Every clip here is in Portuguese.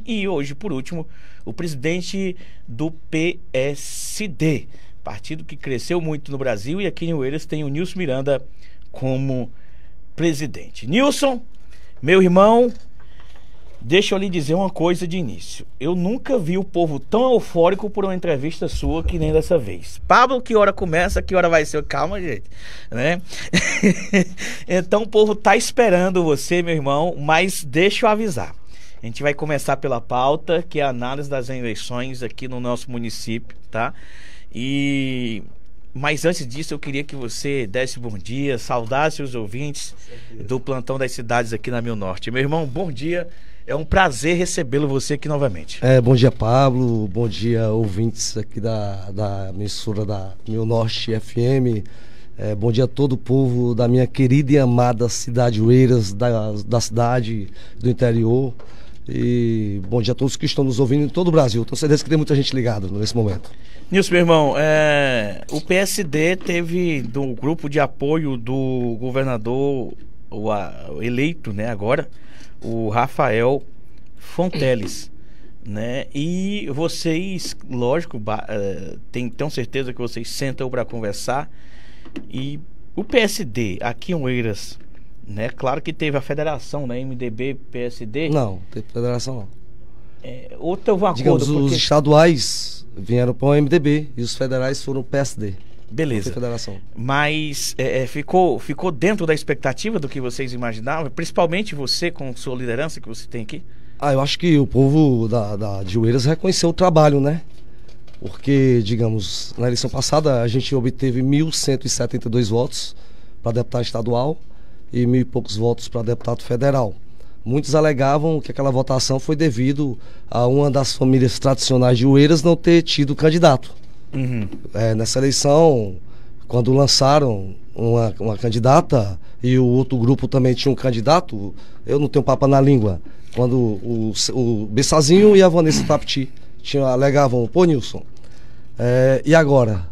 E hoje, por último, o presidente do PSD, partido que cresceu muito no Brasil, e aqui em Oeiras tem o Nilson Miranda como presidente. Nilson, meu irmão, deixa eu lhe dizer uma coisa de início. Eu nunca vi o povo tão eufórico por uma entrevista sua que nem dessa vez. Pablo, que hora começa, que hora vai ser? Calma, gente, né? Então o povo tá esperando você, meu irmão, mas deixa eu avisar. A gente vai começar pela pauta, que é a análise das eleições aqui no nosso município, tá? Mas antes disso, eu queria que você desse bom dia, saudasse os ouvintes do Plantão das Cidades aqui na Mil Norte. Meu irmão, bom dia. É um prazer recebê-lo você aqui novamente. Bom dia, Pablo. Bom dia, ouvintes aqui da emissora da Mil Norte FM. Bom dia a todo o povo da minha querida e amada cidade Oeiras, da cidade do interior. E bom dia a todos que estão nos ouvindo em todo o Brasil. Tenho certeza que tem muita gente ligada nesse momento. Nilson, meu irmão, o PSD teve do grupo de apoio do governador eleito, né, agora, o Rafael Fonteles, né? E vocês, lógico, tenho certeza que vocês sentam para conversar. E o PSD aqui em Oeiras, né? Claro que teve a federação, né? MDB, PSD. Não, teve federação não. Ou teve um acordo, digamos, os estaduais vieram para o MDB e os federais foram o PSD. Beleza. Federação. Mas ficou dentro da expectativa do que vocês imaginavam? Principalmente você, com sua liderança que você tem aqui? Eu acho que o povo de Oeiras reconheceu o trabalho, né? Porque, digamos, na eleição passada a gente obteve 1.172 votos para deputado estadual e 1.000 e poucos votos para deputado federal. Muitos alegavam que aquela votação foi devido a uma das famílias tradicionais de Oeiras não ter tido candidato. Uhum. Nessa eleição, quando lançaram uma candidata e o outro grupo também tinha um candidato, eu não tenho papo na língua. Quando o Bessazinho e a Vanessa Tapiti alegavam, pô, Nilson, e agora?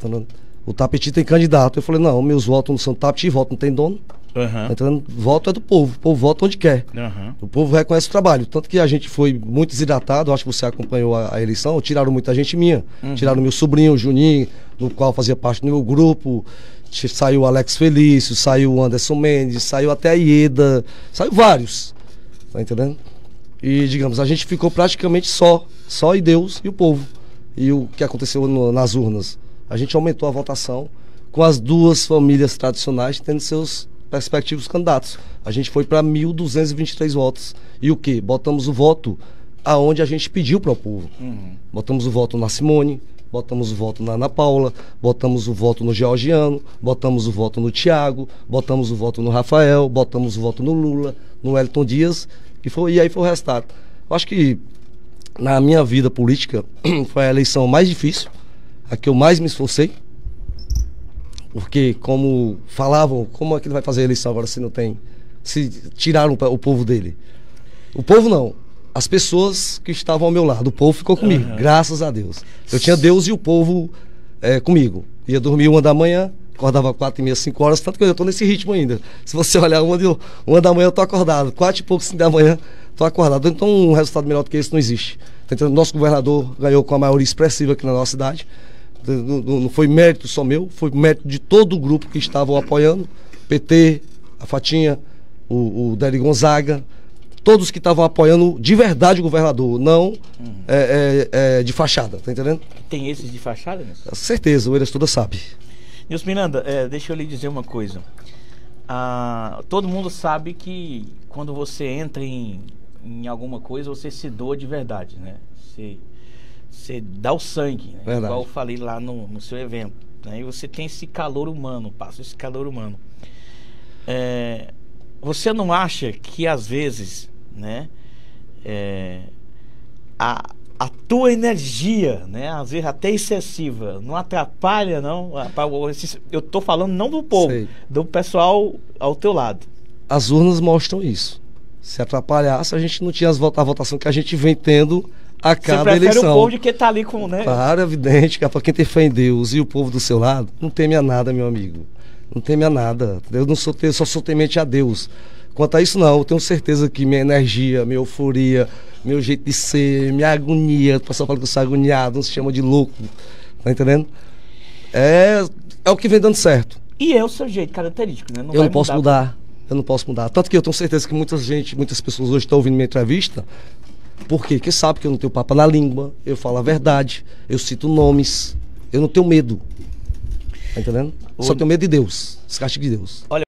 O Tapiti tem candidato. Eu falei, não, meus votos não são Tapiti, voto não tem dono. Uhum. Então, voto é do povo, o povo vota onde quer. Uhum. O povo reconhece o trabalho. Tanto que a gente foi muito desidratado, acho que você acompanhou a eleição, tiraram muita gente minha. Uhum. Tiraram meu sobrinho, o Juninho, no qual fazia parte do meu grupo. Saiu o Alex Felício, saiu o Anderson Mendes, saiu até a Ieda, saiu vários. Tá entendendo? E, digamos, a gente ficou praticamente só e Deus e o povo. E o que aconteceu nas urnas? A gente aumentou a votação com as duas famílias tradicionais tendo seus respectivos candidatos. A gente foi para 1.223 votos. E o que? Botamos o voto aonde a gente pediu para o povo. Uhum. Botamos o voto na Simone, botamos o voto na Ana Paula, botamos o voto no Georgiano, botamos o voto no Tiago, botamos o voto no Rafael, botamos o voto no Lula, no Wellington Dias, e aí foi o resultado. Eu acho que na minha vida política foi a eleição mais difícil, a que eu mais me esforcei. Porque, como falavam, como é que ele vai fazer a eleição agora se não tem? Se tiraram o povo dele. O povo não. As pessoas que estavam ao meu lado. O povo ficou comigo, graças a Deus. Eu tinha Deus e o povo comigo. Ia dormir 1 da manhã, acordava 4h30, 5 horas, tanto que eu estou nesse ritmo ainda. Se você olhar 1 da manhã eu estou acordado, 4 e pouco, 5 da manhã estou acordado. Então um resultado melhor do que esse não existe. Então, nosso governador ganhou com a maioria expressiva aqui na nossa cidade. Não foi mérito só meu, foi mérito de todo o grupo que estavam apoiando, PT, a Fatinha, o Délio Gonzaga, todos que estavam apoiando de verdade o governador, não de fachada, tá entendendo? Tem esses de fachada, Nilson? Com certeza, o Oeiras toda sabe. Nilson Miranda, deixa eu lhe dizer uma coisa. Todo mundo sabe que quando você entra em alguma coisa, você se doa de verdade, né? Você dá o sangue, né? Igual eu falei lá no seu evento, né? E você tem esse calor humano, passa esse calor humano. Você não acha que às vezes, né, a tua energia, né, às vezes até excessiva, não atrapalha, não? Eu tô falando não do povo, sei, do pessoal ao teu lado. As urnas mostram isso. Se atrapalhasse, a gente não tinha a votação que a gente vem tendo a cada eleição. Você prefere o povo de que tá ali com, né? Claro, evidente, que para quem tem fé em Deus e o povo do seu lado, não teme a nada, meu amigo. Não teme a nada. Eu só sou temente a Deus. Quanto a isso, não. Eu tenho certeza que minha energia, minha euforia, meu jeito de ser, minha agonia, o pessoal fala que eu sou agoniado, não se chama de louco, tá entendendo? É o que vem dando certo. E é o seu jeito característico, né? Eu não posso mudar. Eu não posso mudar. Tanto que eu tenho certeza que muitas pessoas hoje estão ouvindo minha entrevista. Por quê? Porque sabe que eu não tenho papo na língua, eu falo a verdade, eu cito nomes, eu não tenho medo. Tá entendendo? Só tenho medo de Deus, os castigos de Deus. Olha,